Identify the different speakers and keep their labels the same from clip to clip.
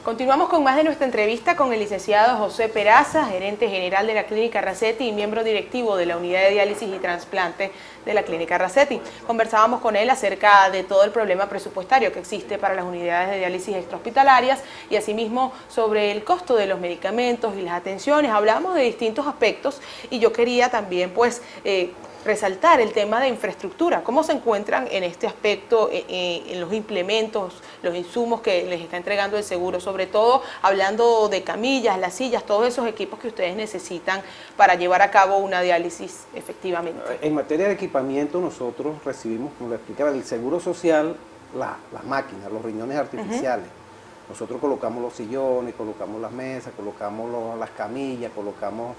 Speaker 1: Continuamos con más de nuestra entrevista con el licenciado José Peraza, gerente general de la Clínica Racetti y miembro directivo de la Unidad de Diálisis y Trasplante de la Clínica Racetti. Conversábamos con él acerca de todo el problema presupuestario que existe para las unidades de diálisis extrahospitalarias y asimismo sobre el costo de los medicamentos y las atenciones. Hablábamos de distintos aspectos y yo quería también resaltar el tema de infraestructura. ¿Cómo se encuentran en este aspecto, en los implementos, los insumos que les está entregando el seguro? Sobre todo hablando de camillas, las sillas, todos esos equipos que ustedes necesitan para llevar a cabo una diálisis efectivamente.
Speaker 2: En materia de equipamiento nosotros recibimos, como le explicaba, del Seguro Social, las máquinas, los riñones artificiales. Nosotros colocamos los sillones, colocamos las mesas, colocamos las camillas, colocamos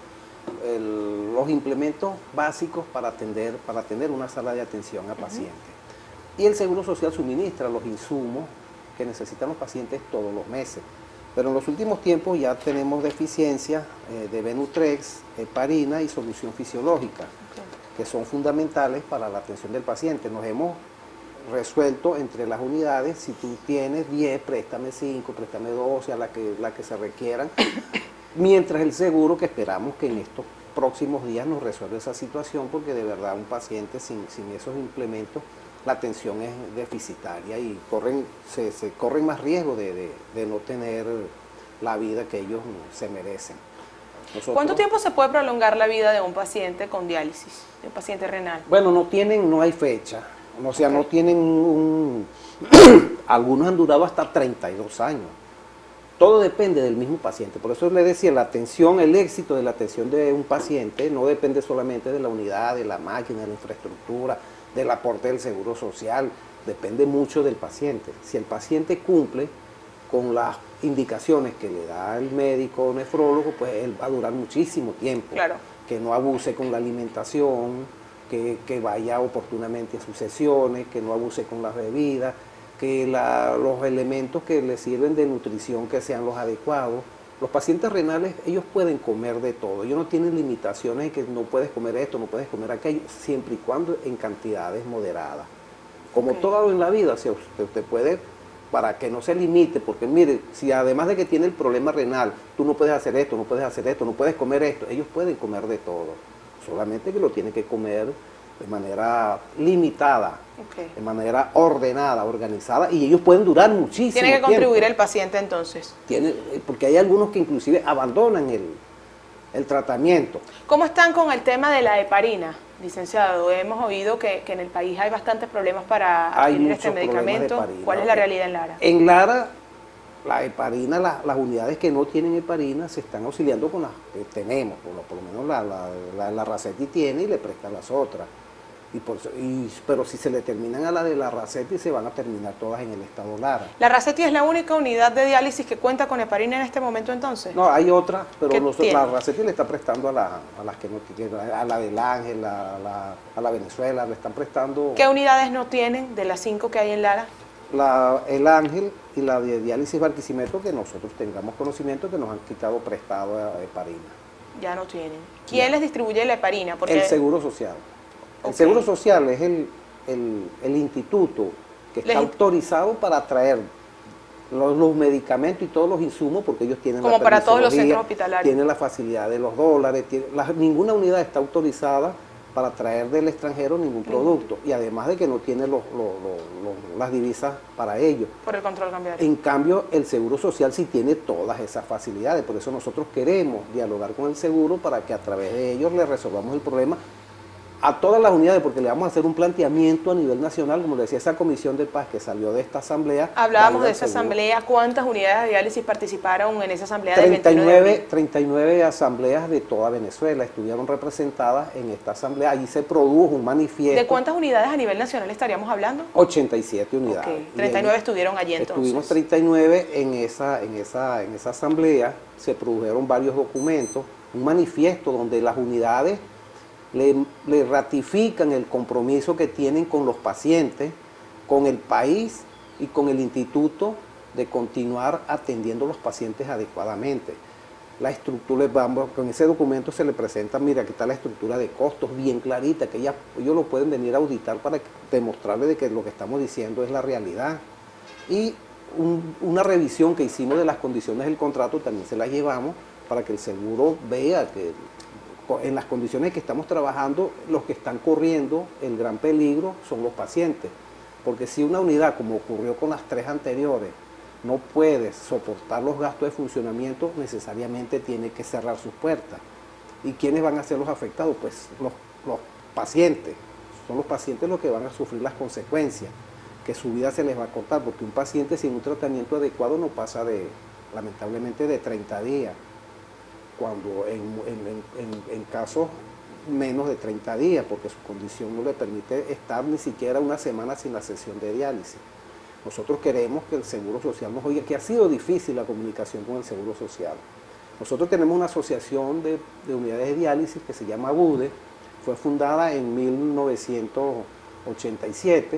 Speaker 2: los implementos básicos para atender una sala de atención a pacientes. Y el Seguro Social suministra los insumos que necesitan los pacientes todos los meses. Pero en los últimos tiempos ya tenemos deficiencias de Benutrex, heparina y solución fisiológica, que son fundamentales para la atención del paciente. Nos hemos resuelto entre las unidades, si tú tienes 10, préstame 5, préstame 12, a la que se requieran. Mientras el seguro, que esperamos que en estos próximos días nos resuelva esa situación, porque de verdad un paciente sin esos implementos, la atención es deficitaria y se corren más riesgo de no tener la vida que ellos se merecen.
Speaker 1: ¿Cuánto tiempo se puede prolongar la vida de un paciente con diálisis, de un paciente renal?
Speaker 2: Bueno, no hay fecha, o sea, no tienen algunos han durado hasta 32 años. Todo depende del mismo paciente, por eso le decía, la atención, el éxito de la atención de un paciente no depende solamente de la unidad, de la máquina, de la infraestructura, del aporte del Seguro Social, depende mucho del paciente. Si el paciente cumple con las indicaciones que le da el médico o nefrólogo, pues él va a durar muchísimo tiempo.
Speaker 1: Claro.
Speaker 2: Que no abuse con la alimentación, que vaya oportunamente a sus sesiones, que no abuse con las bebidas, que los elementos que le sirven de nutrición que sean los adecuados. Los pacientes renales, ellos pueden comer de todo, ellos no tienen limitaciones de que no puedes comer esto, no puedes comer aquello, siempre y cuando en cantidades moderadas. Como todo en la vida, o sea, usted puede, para que no se limite, porque mire, si además de que tiene el problema renal, tú no puedes hacer esto, no puedes hacer esto, no puedes comer esto, ellos pueden comer de todo, solamente que lo tienen que comer de manera limitada, de manera ordenada, organizada, y ellos pueden durar muchísimo tiempo.
Speaker 1: Tiene que contribuir el paciente entonces.
Speaker 2: Porque hay algunos que inclusive abandonan el tratamiento.
Speaker 1: ¿Cómo están con el tema de la heparina, licenciado? Hemos oído que en el país hay bastantes problemas para adquirir este medicamento. ¿Cuál es la realidad en Lara?
Speaker 2: En Lara, la heparina, las unidades que no tienen heparina se están auxiliando con las que tenemos, por lo menos la Racetti tiene y le prestan las otras. Pero si se le terminan a la de la Racetti, se van a terminar todas en el estado Lara.
Speaker 1: ¿La Racetti es la única unidad de diálisis que cuenta con heparina en este momento entonces?
Speaker 2: No, hay otras, pero la Racetti le está prestando a las que no tienen, a la del Ángel, a la Venezuela, le están prestando.
Speaker 1: ¿Qué unidades no tienen de las 5 que hay en Lara?
Speaker 2: El Ángel y la de diálisis Barquisimeto, que nosotros tengamos conocimiento que nos han quitado prestado a heparina.
Speaker 1: Ya no tienen. ¿Quién les distribuye la heparina?
Speaker 2: El Seguro Social. El Seguro Social es el instituto que está autorizado para traer los medicamentos y todos los insumos, porque ellos tienen
Speaker 1: como para todos los centros hospitalarios.
Speaker 2: Tienen la facilidad de los dólares, ninguna unidad está autorizada para traer del extranjero ningún producto, y además de que no tiene las divisas para ello.
Speaker 1: Por el control cambiario.
Speaker 2: En cambio, el Seguro Social sí tiene todas esas facilidades, por eso nosotros queremos dialogar con el seguro para que a través de ellos le resolvamos el problema a todas las unidades, porque le vamos a hacer un planteamiento a nivel nacional, como le decía, esa comisión de paz que salió de esta asamblea.
Speaker 1: Hablábamos de esa asamblea, ¿cuántas unidades de diálisis participaron en esa asamblea del 29 de abril?
Speaker 2: 39 asambleas de toda Venezuela estuvieron representadas en esta asamblea, allí se produjo un manifiesto.
Speaker 1: ¿De cuántas unidades a nivel nacional estaríamos hablando?
Speaker 2: 87 unidades.
Speaker 1: Okay. 39 estuvieron allí entonces.
Speaker 2: Estuvimos 39 en esa asamblea, se produjeron varios documentos, un manifiesto donde las unidades le ratifican el compromiso que tienen con los pacientes, con el país y con el instituto de continuar atendiendo a los pacientes adecuadamente. La estructura, con ese documento se le presenta, mira, aquí está la estructura de costos bien clarita, que ellos lo pueden venir a auditar para demostrarle de que lo que estamos diciendo es la realidad. Y una revisión que hicimos de las condiciones del contrato, también se las llevamos para que el seguro vea que en las condiciones que estamos trabajando, los que están corriendo el gran peligro son los pacientes. Porque si una unidad, como ocurrió con las 3 anteriores, no puede soportar los gastos de funcionamiento, necesariamente tiene que cerrar sus puertas. ¿Y quiénes van a ser los afectados? Pues los pacientes. Son los pacientes los que van a sufrir las consecuencias, que su vida se les va a cortar, porque un paciente sin un tratamiento adecuado no pasa lamentablemente de 30 días, cuando en casos menos de 30 días, porque su condición no le permite estar ni siquiera una semana sin la sesión de diálisis. Nosotros queremos que el Seguro Social nos oiga, que ha sido difícil la comunicación con el Seguro Social. Nosotros tenemos una asociación de unidades de diálisis que se llama ABUDE, fue fundada en 1987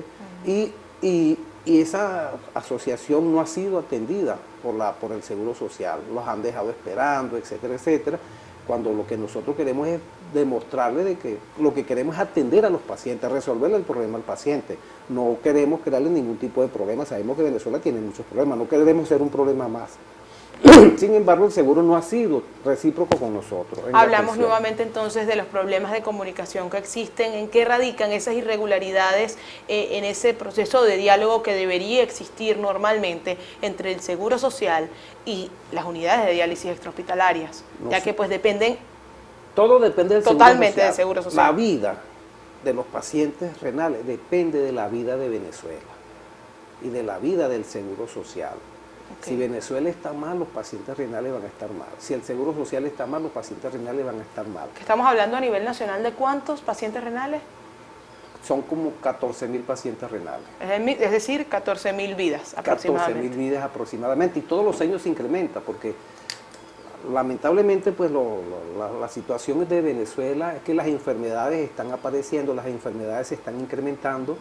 Speaker 2: y esa asociación no ha sido atendida por el Seguro Social. Los han dejado esperando, etcétera, etcétera, cuando lo que nosotros queremos es demostrarle de que lo que queremos es atender a los pacientes, resolverle el problema al paciente. No queremos crearle ningún tipo de problema, sabemos que Venezuela tiene muchos problemas, no queremos ser un problema más. Sin embargo, el seguro no ha sido recíproco con nosotros.
Speaker 1: Hablamos nuevamente entonces de los problemas de comunicación que existen, en qué radican esas irregularidades en ese proceso de diálogo que debería existir normalmente entre el Seguro Social y las unidades de diálisis extrahospitalarias, ya que pues dependen...
Speaker 2: Todo depende del
Speaker 1: totalmente del Seguro Social.
Speaker 2: La vida de los pacientes renales depende de la vida de Venezuela y de la vida del Seguro Social. Okay. Si Venezuela está mal, los pacientes renales van a estar mal. Si el Seguro Social está mal, los pacientes renales van a estar mal.
Speaker 1: ¿Estamos hablando a nivel nacional de cuántos pacientes renales?
Speaker 2: Son como 14.000 pacientes renales.
Speaker 1: Es decir, 14.000 vidas aproximadamente.
Speaker 2: 14.000 vidas aproximadamente. Y todos los años se incrementa porque lamentablemente pues la situación de Venezuela es que las enfermedades están apareciendo, las enfermedades se están incrementando.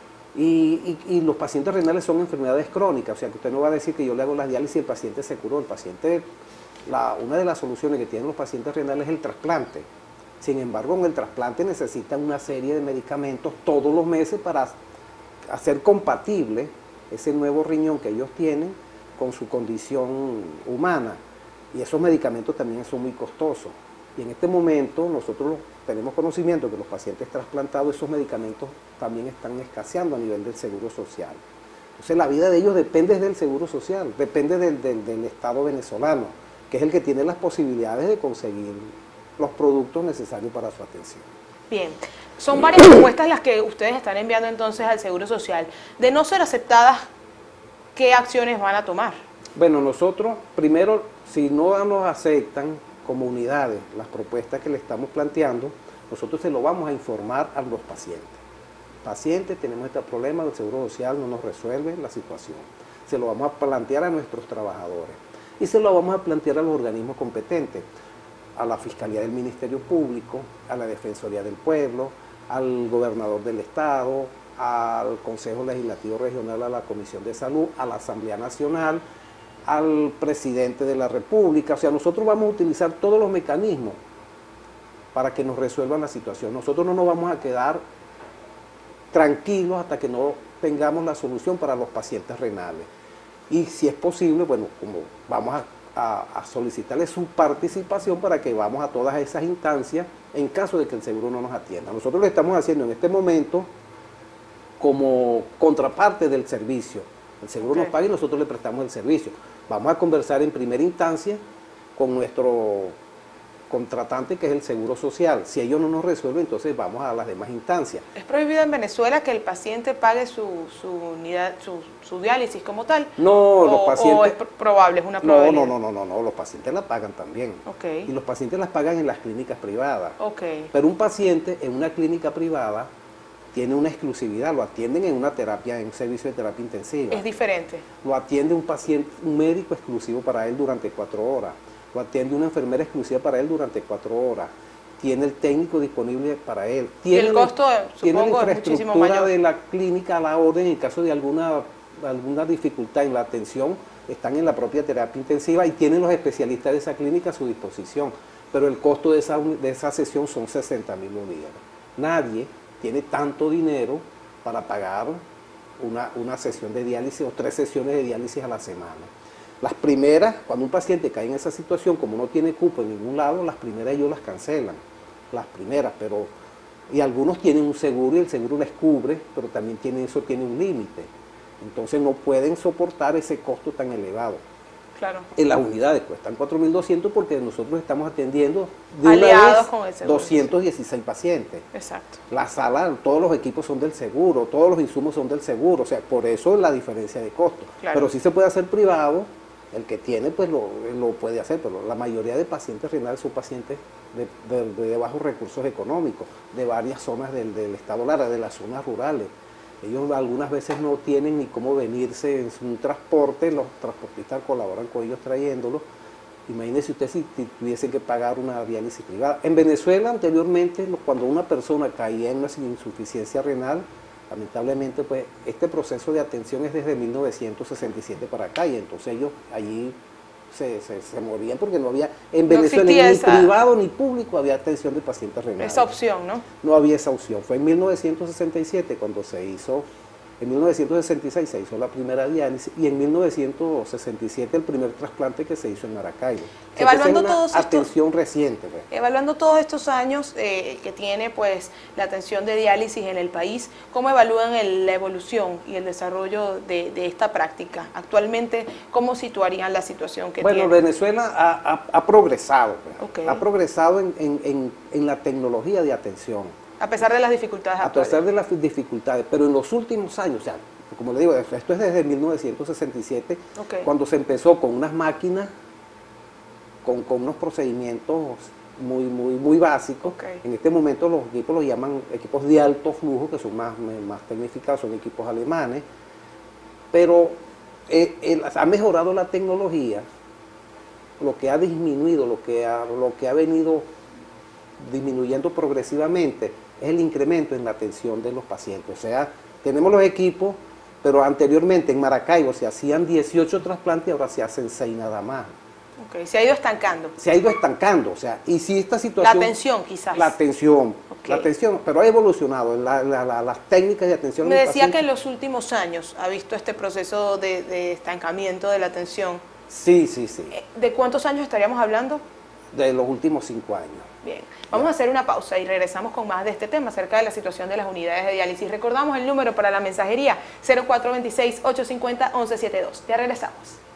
Speaker 2: Y los pacientes renales son enfermedades crónicas, o sea que usted no va a decir que yo le hago las diálisis y el paciente se curó. El paciente, una de las soluciones que tienen los pacientes renales es el trasplante. Sin embargo, en el trasplante necesitan una serie de medicamentos todos los meses para hacer compatible ese nuevo riñón que ellos tienen con su condición humana. Y esos medicamentos también son muy costosos. Y en este momento nosotros tenemos conocimiento que los pacientes trasplantados, esos medicamentos también están escaseando a nivel del Seguro Social. Entonces la vida de ellos depende del Seguro Social, depende del Estado venezolano, que es el que tiene las posibilidades de conseguir los productos necesarios para su atención.
Speaker 1: Bien, son varias propuestas las que ustedes están enviando entonces al Seguro Social. De no ser aceptadas, ¿qué acciones van a tomar?
Speaker 2: Bueno, nosotros primero, si no nos aceptan como unidades las propuestas que le estamos planteando, nosotros se lo vamos a informar a los pacientes. Pacientes, tenemos este problema, el Seguro Social no nos resuelve la situación. Se lo vamos a plantear a nuestros trabajadores y se lo vamos a plantear a los organismos competentes, a la Fiscalía del Ministerio Público, a la Defensoría del Pueblo, al Gobernador del Estado, al Consejo Legislativo Regional, a la Comisión de Salud, a la Asamblea Nacional, al Presidente de la República. O sea, nosotros vamos a utilizar todos los mecanismos para que nos resuelvan la situación. Nosotros no nos vamos a quedar tranquilos hasta que no tengamos la solución para los pacientes renales. Y si es posible, bueno, como vamos a solicitarle su participación para que vamos a todas esas instancias en caso de que el seguro no nos atienda. Nosotros lo estamos haciendo en este momento como contraparte del servicio. El seguro nos paga y nosotros le prestamos el servicio. Vamos a conversar en primera instancia con nuestro contratante, que es el Seguro Social. Si ellos no nos resuelven, entonces vamos a las demás instancias.
Speaker 1: ¿Es prohibido en Venezuela que el paciente pague su diálisis como tal?
Speaker 2: No, los pacientes...
Speaker 1: ¿O es probable, es una probabilidad?
Speaker 2: No, los pacientes la pagan también.
Speaker 1: Okay.
Speaker 2: Y los pacientes las pagan en las clínicas privadas.
Speaker 1: Okay.
Speaker 2: Pero un paciente en una clínica privada tiene una exclusividad, lo atienden en un servicio de terapia intensiva.
Speaker 1: Es diferente.
Speaker 2: Lo atiende un médico exclusivo para él durante 4 horas. Lo atiende una enfermera exclusiva para él durante 4 horas. Tiene el técnico disponible para él.
Speaker 1: Y el costo, supongo, es muchísimo mayor.
Speaker 2: Tiene la infraestructura de la clínica a la orden en caso de alguna dificultad en la atención. Están en la propia terapia intensiva y tienen los especialistas de esa clínica a su disposición. Pero el costo de esa sesión son 60.000 bolívares. Nadie tiene tanto dinero para pagar una sesión de diálisis o 3 sesiones de diálisis a la semana. Las primeras, cuando un paciente cae en esa situación, como no tiene cupo en ningún lado, las primeras ellos las cancelan, las primeras, pero y algunos tienen un seguro y el seguro les cubre, pero también eso tiene un límite. Entonces no pueden soportar ese costo tan elevado.
Speaker 1: Claro.
Speaker 2: En las unidades cuestan 4.200 porque nosotros estamos atendiendo de
Speaker 1: aliados
Speaker 2: una vez
Speaker 1: con el seguro.
Speaker 2: 216 pacientes.
Speaker 1: Exacto.
Speaker 2: La sala, todos los equipos son del seguro, todos los insumos son del seguro, o sea, por eso la diferencia de costo.
Speaker 1: Claro.
Speaker 2: Pero sí se puede hacer privado, el que tiene pues lo puede hacer, pero la mayoría de pacientes renales son pacientes de bajos recursos económicos, de varias zonas del estado Lara, de las zonas rurales. Ellos algunas veces no tienen ni cómo venirse en un transporte, los transportistas colaboran con ellos trayéndolos. Imagínese usted si tuviese que pagar una diálisis privada. En Venezuela anteriormente, cuando una persona caía en una insuficiencia renal, lamentablemente pues este proceso de atención es desde 1967 para acá, y entonces ellos allí se morían porque no había, en Venezuela ni privado ni público había atención de pacientes renales.
Speaker 1: Esa opción, ¿no?
Speaker 2: No había esa opción. Fue en 1967 cuando se hizo, en 1966 se hizo la primera diálisis y en 1967 el primer trasplante que se hizo en Maracaibo.
Speaker 1: Evaluando todos
Speaker 2: atención reciente. Pues.
Speaker 1: Evaluando todos estos años que tiene pues la atención de diálisis en el país, ¿cómo evalúan la evolución y el desarrollo de esta práctica? Actualmente, ¿cómo situarían la situación que tiene?
Speaker 2: Bueno, Venezuela ha progresado. Pues.
Speaker 1: Okay.
Speaker 2: Ha progresado en la tecnología de atención.
Speaker 1: A pesar de las dificultades actuales.
Speaker 2: A pesar de las dificultades, pero en los últimos años, o sea, como le digo, esto es desde 1967,
Speaker 1: okay,
Speaker 2: cuando se empezó con unas máquinas, con unos procedimientos muy básicos.
Speaker 1: Okay.
Speaker 2: En este momento los equipos los llaman equipos de alto flujo, que son más tecnificados, son equipos alemanes, pero ha mejorado la tecnología, lo que ha disminuido, lo que ha venido disminuyendo progresivamente es el incremento en la atención de los pacientes. O sea, tenemos los equipos, pero anteriormente en Maracaibo se hacían 18 trasplantes y ahora se hacen 6 nada más.
Speaker 1: Okay. Se ha ido estancando.
Speaker 2: Se ha ido estancando, o sea, y si esta situación...
Speaker 1: La atención quizás.
Speaker 2: La atención,
Speaker 1: okay,
Speaker 2: la atención, pero ha evolucionado las técnicas de atención.
Speaker 1: Me decía que en los últimos años ha visto este proceso de estancamiento de la atención.
Speaker 2: Sí.
Speaker 1: ¿De cuántos años estaríamos hablando?
Speaker 2: De los últimos 5 años.
Speaker 1: Bien, vamos a hacer una pausa y regresamos con más de este tema acerca de la situación de las unidades de diálisis. Recordamos el número para la mensajería 0426-850-1172. Ya regresamos.